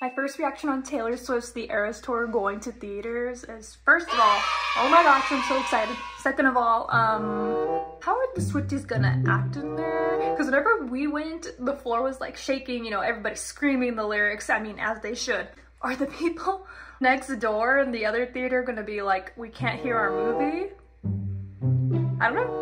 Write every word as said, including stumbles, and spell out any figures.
My first reaction on Taylor Swift's The Eras Tour going to theaters is, first of all, oh my gosh, I'm so excited. Second of all, um, how are the Swifties gonna act in there? Because whenever we went, the floor was like shaking, you know, everybody screaming the lyrics, I mean, as they should. Are the people next door in the other theater gonna be like, we can't hear our movie? I don't know.